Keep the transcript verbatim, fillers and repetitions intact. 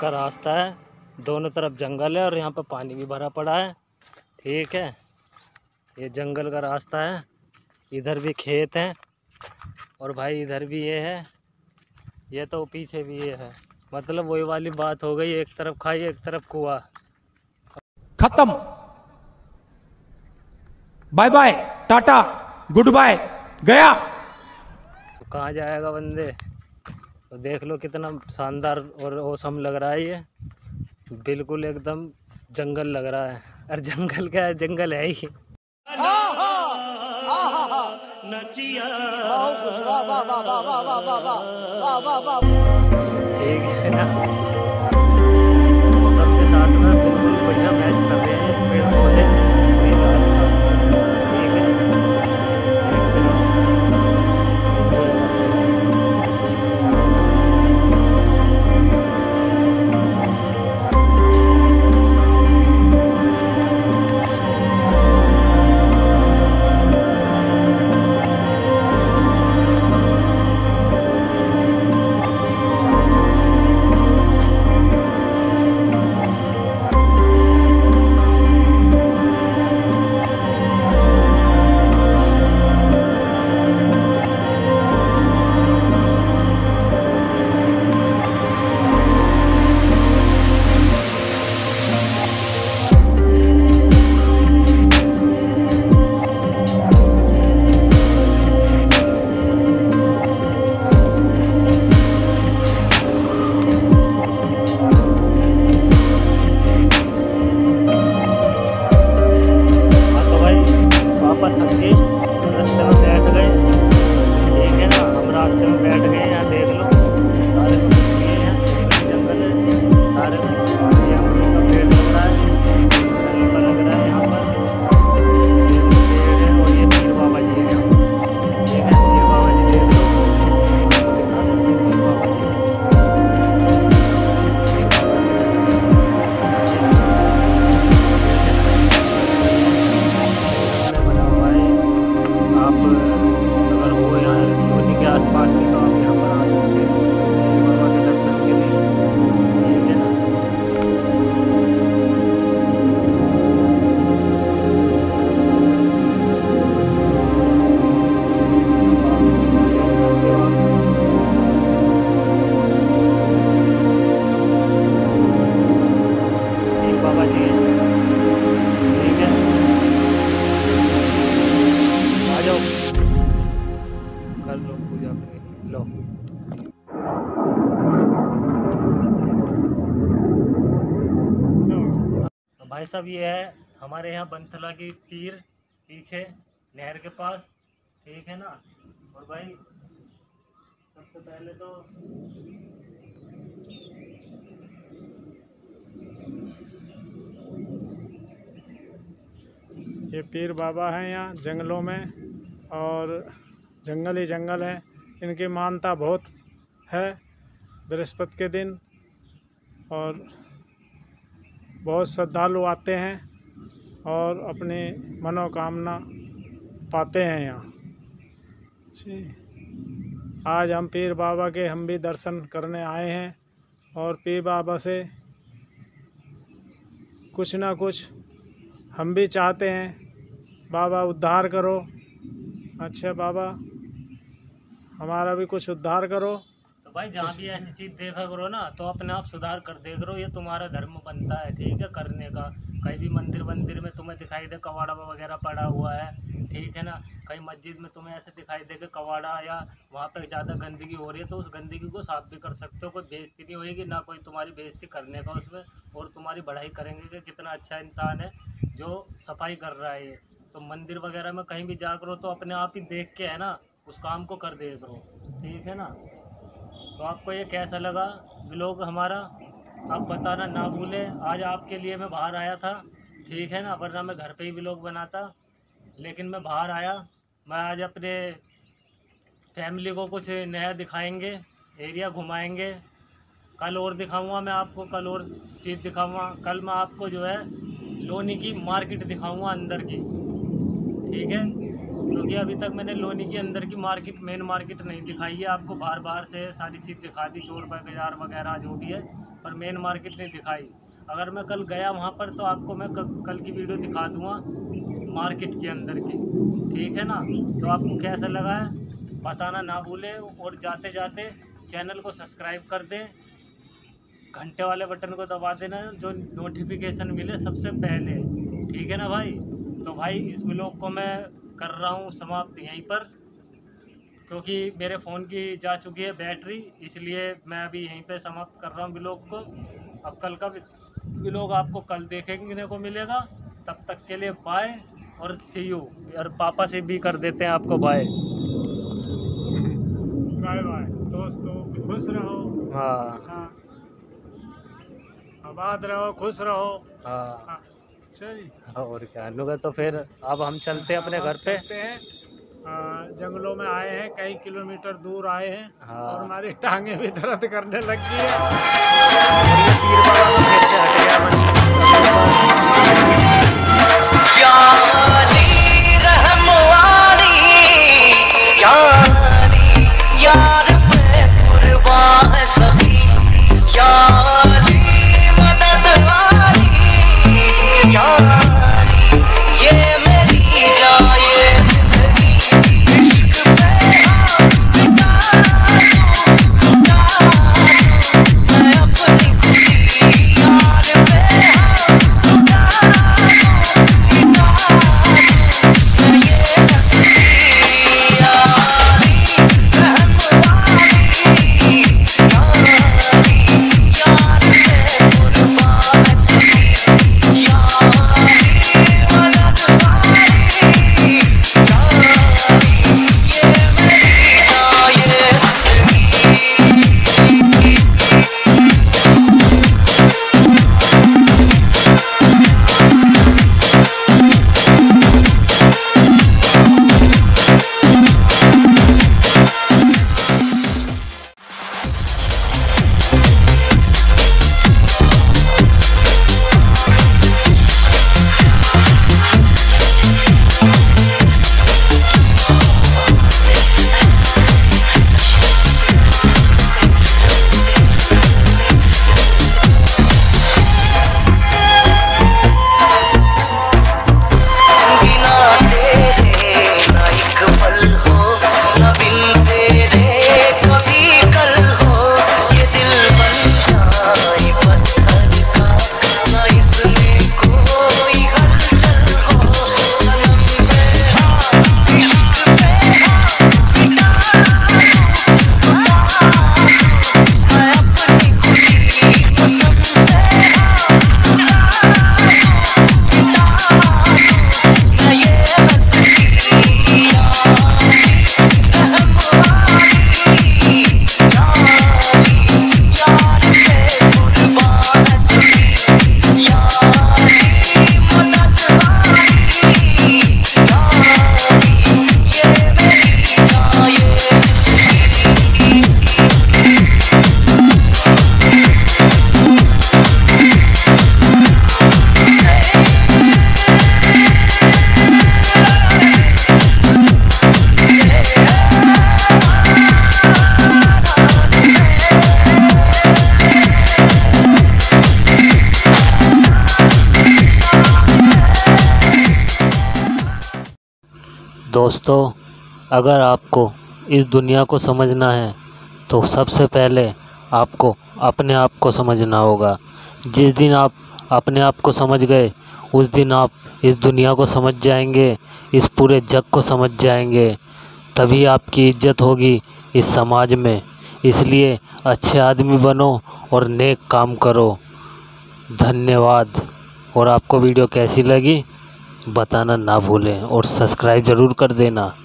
का रास्ता है, दोनों तरफ जंगल है और यहाँ पर पानी भी भरा पड़ा है। ठीक है, ये जंगल का रास्ता है, इधर भी खेत है और भाई इधर भी ये है, ये तो पीछे भी ये है। मतलब वही वाली बात हो गई, एक तरफ खाई एक तरफ कुआं। खत्म, bye bye, tata, good bye, गया। तो कहाँ जाएगा बंदे? तो देख लो कितना शानदार और औसम लग रहा है, ये बिल्कुल एकदम जंगल लग रहा है। और जंगल क्या है, जंगल है ही। ठीक है ना, मौसम के साथ में बिल्कुल बढ़िया मैच कर रहे हैं पेड़ पौधे। भाई साहब ये है हमारे यहाँ बनथला की पीर, पीछे नहर के पास। ठीक है ना, और भाई सबसे पहले तो ये पीर बाबा हैं यहाँ जंगलों में, और जंगल ही जंगल है। इनकी मानता बहुत है बृहस्पति के दिन, और बहुत श्रद्धालु आते हैं और अपनी मनोकामना पाते हैं यहाँ। आज हम पीर बाबा के हम भी दर्शन करने आए हैं, और पीर बाबा से कुछ ना कुछ हम भी चाहते हैं, बाबा उद्धार करो। अच्छा बाबा, हमारा भी कुछ उद्धार करो। तो भाई जहाँ भी ऐसी चीज़ देखा करो ना, तो अपने आप सुधार कर दे करो, ये तुम्हारा धर्म बनता है। ठीक है, करने का। कहीं भी मंदिर मंदिर में तुम्हें दिखाई दे कवाड़ा वगैरह पड़ा हुआ है, ठीक है ना, कहीं मस्जिद में तुम्हें ऐसे दिखाई दे कि कवाड़ा या वहाँ पे ज़्यादा गंदगी हो रही है, तो उस गंदगी को साफ भी कर सकते हो। कोई बेइज्जती नहीं होगी, ना कोई तुम्हारी बेइज्जती करने का उसमें, और तुम्हारी बढ़ाई करेंगे कि कितना अच्छा इंसान है जो सफाई कर रहा है। तो मंदिर वगैरह में कहीं भी जा करो तो अपने आप ही देख के है ना उस काम को कर दे करो। ठीक है ना, तो आपको ये कैसा लगा व्लॉग हमारा, आप बताना ना भूलें। आज आपके लिए मैं बाहर आया था, ठीक है ना, वरना मैं घर पे ही व्लॉग बनाता, लेकिन मैं बाहर आया। मैं आज अपने फैमिली को कुछ नया दिखाएंगे, एरिया घुमाएंगे। कल और दिखाऊंगा मैं आपको, कल और चीज़ दिखाऊंगा। कल मैं आपको जो है लोनी की मार्केट दिखाऊंगा अंदर की, ठीक है, क्योंकि अभी तक मैंने लोनी की अंदर की मार्केट, मेन मार्केट नहीं दिखाई है आपको। बार बार से सारी चीज़ दिखा दी, चोर बाजार वगैरह जो भी है पर मेन मार्केट नहीं दिखाई। अगर मैं कल गया वहाँ पर तो आपको मैं कल, कल की वीडियो दिखा दूँगा मार्केट के अंदर की, ठीक है ना। तो आपको कैसा लगा है बताना ना भूलें, और जाते जाते चैनल को सब्सक्राइब कर दें, घंटे वाले बटन को दबा देना जो नोटिफिकेशन मिले सबसे पहले, ठीक है ना भाई। तो भाई इस व्लॉग को मैं कर रहा हूँ समाप्त यहीं पर, क्योंकि मेरे फ़ोन की जा चुकी है बैटरी, इसलिए मैं अभी यहीं पे समाप्त कर रहा हूँ व्लॉग को। अब कल का व्लॉग आपको कल देखने को मिलेगा, तब तक के लिए बाय और सी यू। और पापा से भी कर देते हैं आपको बाय बाय बाय दोस्तों, खुश रहो। हाँ हाँ, आबाद रहो, खुश रहो। हाँ हाँ, सही। और क्या अनुगा। तो फिर अब हम चलते हैं अपने घर पे। चलते हैं, आ, जंगलों में आए हैं, कई किलोमीटर दूर आए हैं। हाँ। और हमारी टांगे भी दर्द करने लग गई है। पीर बाबा का फिर से हट गया मन। दोस्तों, अगर आपको इस दुनिया को समझना है तो सबसे पहले आपको अपने आप को समझना होगा। जिस दिन आप अपने आप को समझ गए उस दिन आप इस दुनिया को समझ जाएंगे, इस पूरे जग को समझ जाएंगे। तभी आपकी इज्जत होगी इस समाज में। इसलिए अच्छे आदमी बनो और नेक काम करो। धन्यवाद। और आपको वीडियो कैसी लगी बताना ना भूलें और सब्सक्राइब ज़रूर कर देना।